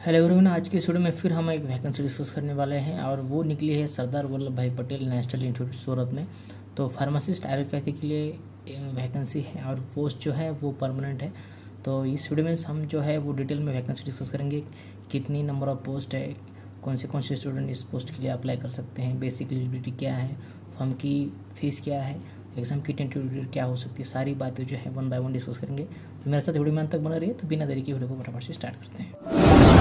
Hello everyone, आज की इस वीडियो में फिर हम एक वैकेंसी डिस्कस करने वाले हैं और वो निकली है सरदार वल्लभ भाई पटेल नेशनल इंस्टीट्यूट सूरत में। तो फार्मासिस्ट एलोपैथी के लिए वैकेंसी है और पोस्ट जो है वो परमानेंट है। तो इस वीडियो में हम जो है वो डिटेल में वैकेंसी डिस्कस करेंगे, कितनी नंबर ऑफ पोस्ट है, कौन से स्टूडेंट इस पोस्ट के लिए अप्लाई कर सकते हैं, बेसिक एलिजिबिलिटी क्या है, फॉर्म की फ़ीस क्या है, एग्जाम की टेंटेटिव क्या हो सकती है, सारी बातें जो है वन बाय वन डिस्कस करेंगे। तो मेरे साथ वीडियो में अंत तक बना रहिए। तो बिना देरी की वीडियो को फटाफट से स्टार्ट करते हैं।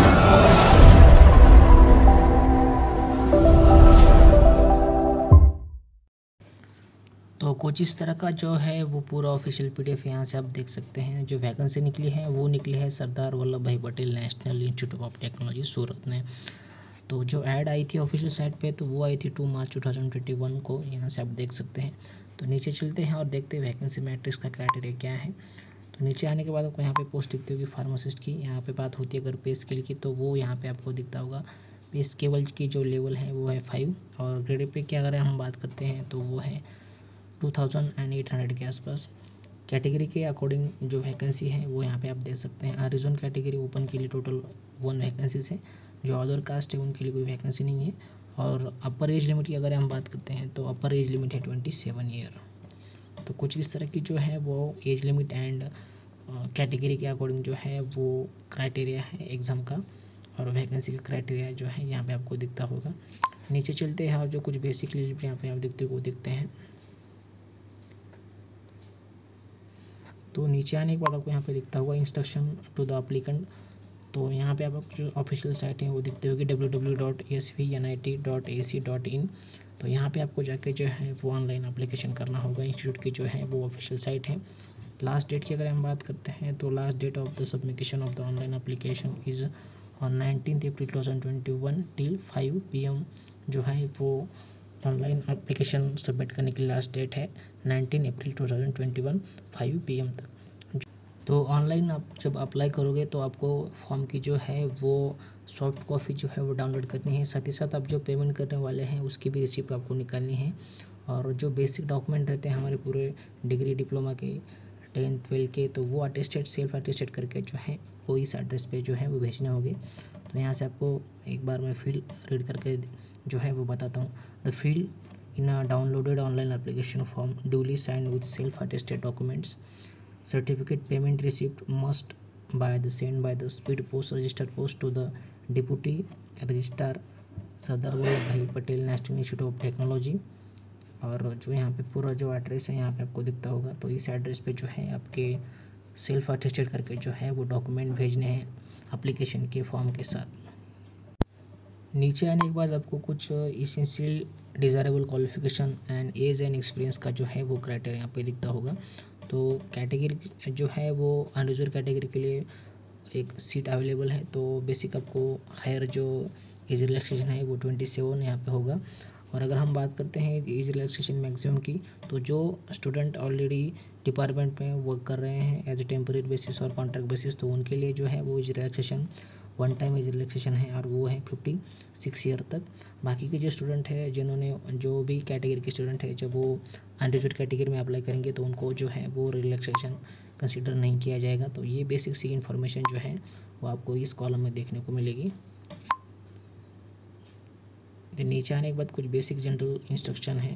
तो कुछ इस तरह का जो है वो पूरा ऑफिशियल पीडीएफ यहाँ से आप देख सकते हैं। जो वैकेंसी निकली है वो निकली है Sardar Vallabh bhai Patel national institute of technology Surat में। तो जो ऐड आई थी ऑफिशियल साइट पे तो वो आई थी 2 मार्च 2021 को, यहाँ से आप देख सकते हैं। तो नीचे चलते हैं और देखते हैं वैकेंसी मैट्रिक्स का क्राइटेरिया क्या है। तो नीचे आने के बाद आपको यहाँ पे पोस्ट दिखती होगी फार्मासिस्ट की। यहाँ पे बात होती है अगर पे स्केल की तो वो यहाँ पे आपको दिखता होगा। पे स्केल की जो लेवल है वो है 5 और ग्रेड पे की अगर हम बात करते हैं तो वो है 2800 के आसपास। कैटेगरी के अकॉर्डिंग जो वैकेंसी है वो यहाँ पे आप देख सकते हैं। रिजन कैटेगरी ओपन के लिए टोटल 1 वैकेंसीज है। जो अदर कास्ट है उनके लिए कोई वैकेंसी नहीं है। और अपर एज लिमिट की अगर हम बात करते हैं तो अपर एज लिमिट है 27 ईयर। तो कुछ इस तरह की जो है वो एज लिमिट एंड कैटेगरी के अकॉर्डिंग जो है वो क्राइटेरिया है एग्ज़ाम का और वैकेंसी का क्राइटेरिया जो है यहाँ पे आपको दिखता होगा। नीचे चलते हैं और जो कुछ बेसिक एलिजिबिलिटी यहाँ पे आप देखते हो वो दिखते हैं। तो नीचे आने के बाद आपको यहाँ पे दिखता होगा इंस्ट्रक्शन टू द अप्लीकेंट। तो यहाँ पे आप जो ऑफिशियल साइट है वो दिखते होगी www.svnit.ac.in। तो यहाँ पे आपको जाके जो है वो ऑनलाइन एप्लीकेशन करना होगा। इंस्टीट्यूट की जो है वो ऑफिशियल साइट है। लास्ट डेट की अगर हम बात करते हैं तो last date of the submission of the online application is on 19 April 2021 till 5 PM। जो है वो ऑनलाइन एप्लीकेशन सबमिट करने की लास्ट डेट है 19 अप्रैल 2021 5 PM तक। तो ऑनलाइन आप जब अप्लाई करोगे तो आपको फॉर्म की जो है वो सॉफ्ट कॉपी जो है वो डाउनलोड करनी है। साथ ही साथ आप जो पेमेंट करने वाले हैं उसकी भी रिसिप्ट आपको निकालनी है। और जो बेसिक डॉक्यूमेंट रहते हैं हमारे पूरे डिग्री डिप्लोमा के 10th 12th के, तो वो अटेस्टेड सेल्फ अटेस्टेड करके जो है वो इस एड्रेस पे जो है वो भेजने होंगे। तो यहाँ से आपको एक बार मैं फील्ड रीड करके जो है वो बताता हूँ। The field in a downloaded online application form duly signed with self attested documents certificate payment receipt must by the sent by the speed post registered post to the deputy registrar Sardar Vallabh bhai Patel national institute of technology. और जो यहाँ पे पूरा जो address है यहाँ पे आपको दिखता होगा। तो इस एड्रेस पे जो है आपके सेल्फ अटेस्टेड करके जो है वो डॉक्यूमेंट भेजने हैं एप्लीकेशन के फॉर्म के साथ। नीचे आने के बाद आपको कुछ essential desirable qualification and age and experience का जो है वो क्राइटेरिया यहाँ पे दिखता होगा। तो कैटेगरी जो है वो अनरिजर्व कैटेगरी के लिए एक सीट अवेलेबल है। तो बेसिक आपको हायर जो एज रिलैक्सेशन है वो 27 यहाँ पे होगा। और अगर हम बात करते हैं एज रिलैक्सेशन मैक्सिमम की तो जो स्टूडेंट ऑलरेडी डिपार्टमेंट में वर्क कर रहे हैं एज ए टेम्परेरी बेसिस और कॉन्ट्रैक्ट बेसिस तो उनके लिए जो है वो age relaxation 1 time age relaxation है और वो है 56 ईयर तक। बाकी के जो स्टूडेंट है जिन्होंने जो भी कैटेगरी के स्टूडेंट है जब वो अनरिजर्व कैटेगरी में अप्लाई करेंगे तो उनको जो है वो रिलैक्सेशन कंसिडर नहीं किया जाएगा। तो ये बेसिक सी इन्फॉर्मेशन जो है वो आपको इस कॉलम में देखने को मिलेगी। तो नीचे आने के बाद कुछ बेसिक जनरल इंस्ट्रक्शन है।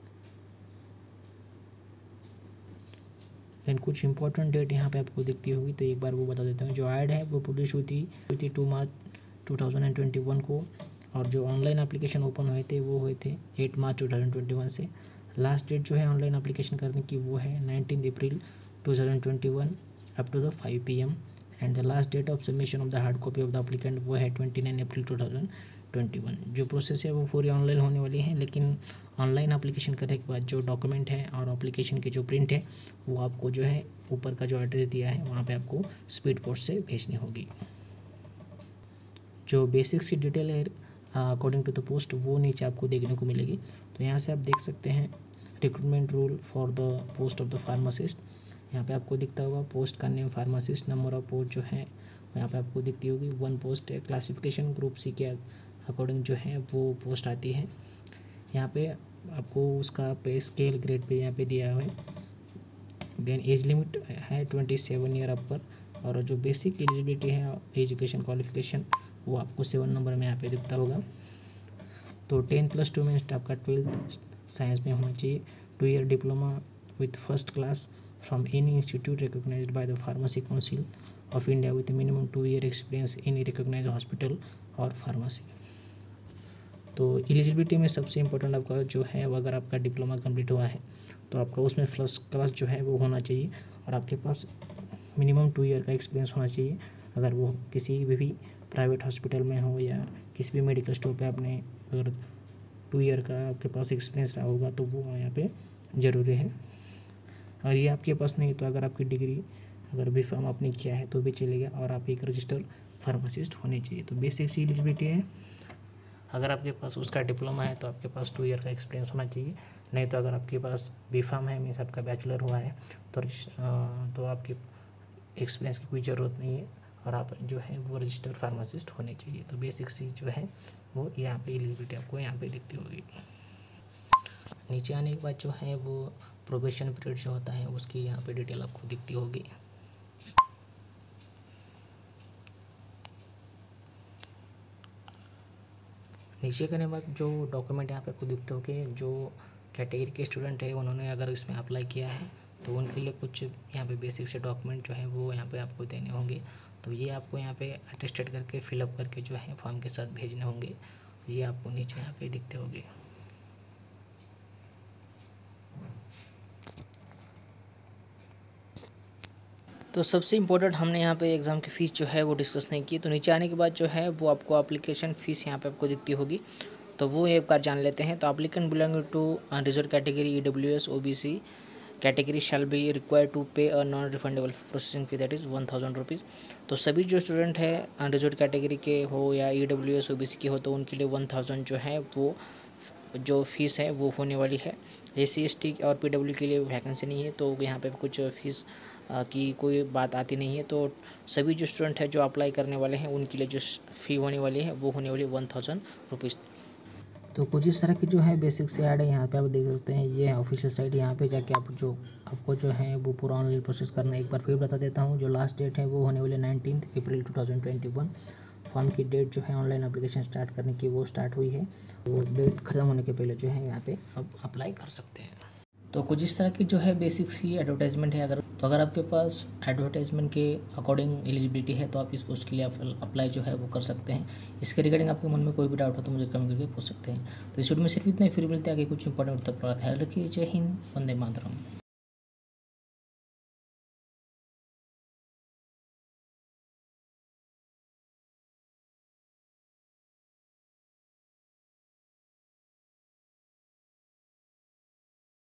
देन कुछ इंपॉर्टेंट डेट यहाँ पे आपको दिखती होगी तो एक बार वो बता देता हूँ। जो ऐड है वो पब्लिश हुई थी 2 मार्च 2021 को। और जो ऑनलाइन एप्लीकेशन ओपन हुए थे वो हुए थे 8 मार्च 2021 से। लास्ट डेट जो है ऑनलाइन एप्लीकेशन करने की वो है 19 April 2021 up to the 5 PM। And the last date of submission of the hard copy of the applicant वो है 29 अप्रैल 2021। जो प्रोसेस है वो पूरी ऑनलाइन होने वाली है। लेकिन ऑनलाइन एप्लीकेशन करने के बाद जो डॉक्यूमेंट है और एप्लीकेशन की जो प्रिंट है वो आपको जो है ऊपर का जो एड्रेस दिया है वहाँ पे आपको स्पीड पोस्ट से भेजनी होगी। जो बेसिक्स की डिटेल है अकॉर्डिंग टू द पोस्ट वो नीचे आपको देखने को मिलेगी। तो यहाँ से आप देख सकते हैं recruitment rule for the post of the pharmacist. यहाँ पे आपको दिखता होगा पोस्ट का name pharmacist. Number of post जो है यहाँ पे आपको दिखती होगी 1 पोस्ट है। क्लासिफिकेशन ग्रुप सी के अकॉर्डिंग जो है वो पोस्ट आती है। यहाँ पे आपको उसका पे स्केल ग्रेड पे यहाँ पे दिया हुआ है। देन एज लिमिट है 27 ईयर अपर और जो बेसिक एलिजिबिलिटी है एजुकेशन क्वालिफिकेशन वो आपको 7 नंबर में यहाँ पे दिखता होगा। तो 10+2 मीन्स आपका 12th साइंस में होना चाहिए। 2 year diploma with first class from any institute recognised by the pharmacy council of India with minimum 2 year experience in recognised hospital और फार्मेसी। तो एलिजिबिलिटी में सबसे इम्पोर्टेंट आपका जो है वो अगर आपका डिप्लोमा कंप्लीट हुआ है तो आपका उसमें फर्स्ट क्लास जो है वो होना चाहिए और आपके पास मिनिमम 2 ईयर का एक्सपीरियंस होना चाहिए। अगर वो किसी भी प्राइवेट हॉस्पिटल में हो या किसी भी मेडिकल स्टोर पे आपने अगर 2 ईयर का आपके पास एक्सपीरियंस रहा होगा तो वो यहाँ पे ज़रूरी है। और ये आपके पास नहीं तो अगर आपकी डिग्री अगर B.Pharm आपने किया है तो भी चलेगा और आप एक रजिस्टर्ड फार्मासिस्ट होने चाहिए। तो बेसिक सी एलिजिबिलिटी है। अगर आपके पास उसका डिप्लोमा है तो आपके पास 2 ईयर का एक्सपीरियंस होना चाहिए। नहीं तो अगर आपके पास B.Pharm है मीन्स आपका बैचलर हुआ है तो आपके एक्सपीरियंस की कोई ज़रूरत नहीं है और आप जो है वो रजिस्टर्ड फार्मासिस्ट होने चाहिए। तो बेसिक सी जो है वो यहाँ पे एलिजिबिलिटी आपको यहाँ पे दिखती होगी। नीचे आने के बाद जो है वो प्रोबेशन पीरियड जो होता है उसकी यहाँ पे डिटेल आपको दिखती होगी। नीचे करने के बाद जो डॉक्यूमेंट यहाँ पे आपको दिखते होंगे, जो कैटेगरी के स्टूडेंट है उन्होंने अगर इसमें अप्लाई किया है तो उनके लिए कुछ यहाँ पे बेसिक से डॉक्यूमेंट जो है वो यहाँ पे आपको देने होंगे। तो ये आपको यहाँ पे अटेस्टेड करके फिलअप करके जो है फॉर्म के साथ भेजने होंगे। ये आपको नीचे यहाँ पे दिखते होंगे। तो सबसे इम्पोर्टेंट हमने यहाँ पे एग्ज़ाम की फ़ीस जो है वो डिस्कस नहीं की। तो नीचे आने के बाद जो है वो आपको एप्लीकेशन फ़ीस यहाँ पे आपको दिखती होगी, तो वो एक बार जान लेते हैं। तो applicant belonging to unreserved category EWS OBC category shall be required to pay a non refundable processing fee that is 1000 rupees. तो सभी जो स्टूडेंट है अनरिजर्व्ड कैटेगरी के हो या EWS OBC के हो तो उनके लिए 1000 जो है वो जो फ़ीस है वो होने वाली है। SC ST और PW के लिए वैकेंसी नहीं है तो यहाँ पे कुछ फ़ीस की कोई बात आती नहीं है। तो सभी जो स्टूडेंट है जो अप्लाई करने वाले हैं उनके लिए जो फ़ी होने वाली है वो होने वाली 1000 रुपीज़। तो कुछ इस तरह की जो है बेसिक से ऐड है, यहाँ पे आप देख सकते हैं। ये है ऑफिशियल साइट, यहाँ पे जाके आपको जो है वो पूरा ऑनलाइन प्रोसेस करना है। एक बार फिर बता देता हूँ, जो लास्ट डेट है वो होने वाली 19 अप्रैल 2021। फॉर्म की डेट जो है ऑनलाइन एप्लीकेशन स्टार्ट करने की वो स्टार्ट हुई है। वो डेट ख़त्म होने के पहले जो है यहाँ पे आप अप्लाई कर सकते हैं। तो कुछ इस तरह की जो है बेसिक सी एडवर्टाइजमेंट है। अगर आपके पास एडवर्टाइजमेंट के अकॉर्डिंग एलिजिबिलिटी है तो आप इस पोस्ट के लिए अप्लाई जो है वो कर सकते हैं। इसके रिगार्डिंग आपके मन में कोई भी डाउट हो तो मुझे कमेंट करके पूछ सकते हैं। तो इस वीडियो में सिर्फ इतना ही, फिर मिलते हैं आगे कुछ इंपॉर्टेंट उत्तर पर। ख्याल रखिए। जय हिंद, वंदे मातरम।